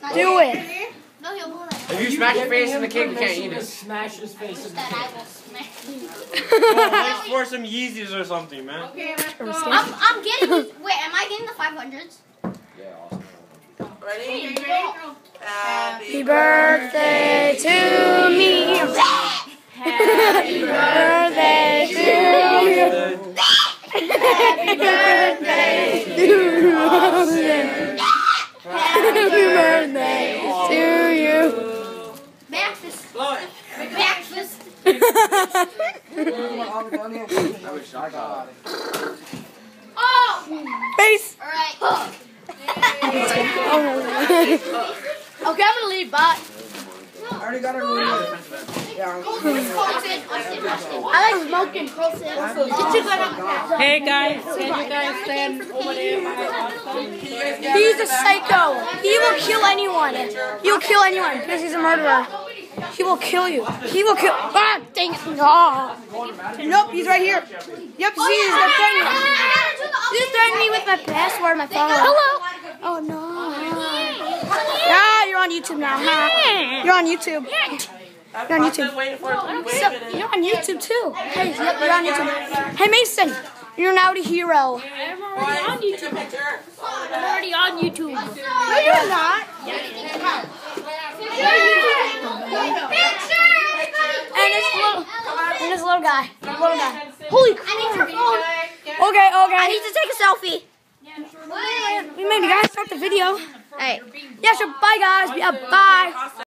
Do it. No, he'll pull it. If you smash your face in the cake, you can't eat it. Smash his face in the That I cake. will smash. Let's for some Yeezys or something, man. Okay, let's go. I'm getting. Wait, am I getting the 500s? Yeah, awesome. Ready? Go. Happy birthday to me. Happy birthday to you. Happy birthday to you. Happy birthday to you. Breakfast. Blow it. Breakfast. Oh! Face. Alright. Okay, I'm gonna leave. Bye. I already got a room. I like smoking. Hey guys, can you guys stand over there? He's a psycho. He will kill anyone. He will kill anyone because he's a murderer. He will kill you. He will kill. Ah, dang it. Oh. Nope, he's right here. Yep, see, he's threatening me. He's threatening me with my password, my phone. Hello. Oh, no. Yeah, you're on YouTube now, huh? You're on YouTube. You're on YouTube. You're on YouTube, too. Hey, yep, you're on YouTube. Hey, Mason, you're now the hero. I'm already on YouTube. I'm already on YouTube. No, you're not. And this little guy. Holy crap. Okay. I need to take a selfie. We maybe gotta start the video. Hey. Yeah, sure. Bye, guys. Yeah, bye.